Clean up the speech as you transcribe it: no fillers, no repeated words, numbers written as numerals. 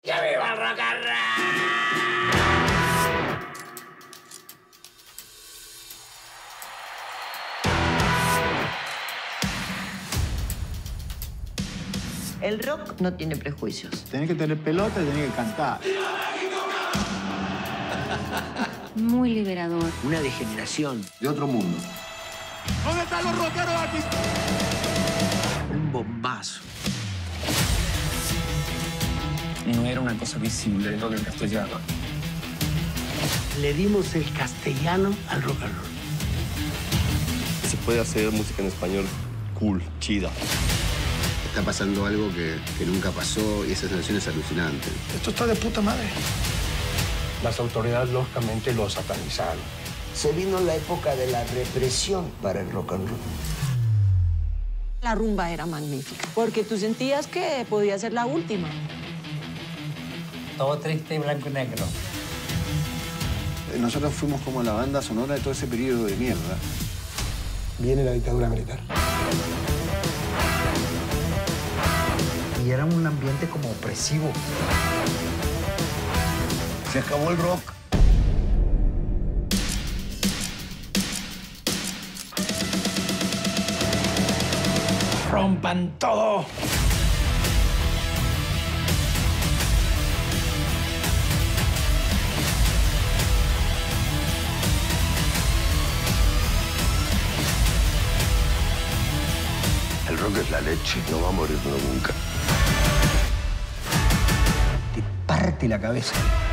¡Ya viva el rock and roll! El rock no tiene prejuicios. Tenés que tener pelota y tenés que cantar. Muy liberador. Una degeneración. De otro mundo. ¿Dónde están los rockeros aquí? Un bombazo. No era una cosa visible lo del castellano. Le dimos el castellano al rock and roll. Se puede hacer música en español cool, chida. Está pasando algo que nunca pasó y esa sensación es alucinante. Esto está de puta madre. Las autoridades, lógicamente, lo satanizaron. Se vino la época de la represión para el rock and roll. La rumba era magnífica, porque tú sentías que podía ser la última. Todo triste y blanco y negro. Nosotros fuimos como la banda sonora de todo ese periodo de mierda. Viene la dictadura militar. Y era un ambiente como opresivo. Se acabó el rock. ¡Rompan todo! El rock es la leche, no va a morir nunca. Te parte la cabeza.